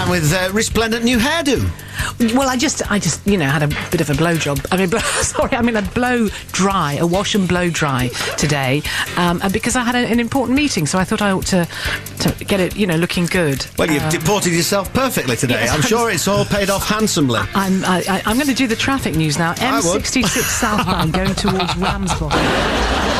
man with resplendent new hairdo. Well, I just, had a bit of a blow job. A blow dry, a wash and blow dry today, because I had an important meeting, so I thought I ought to get it, looking good. Well, you've deported yourself perfectly today. Yes, I'm sure it's all paid off handsomely. I'm going to do the traffic news now. M66 southbound going towards Ramsbottom.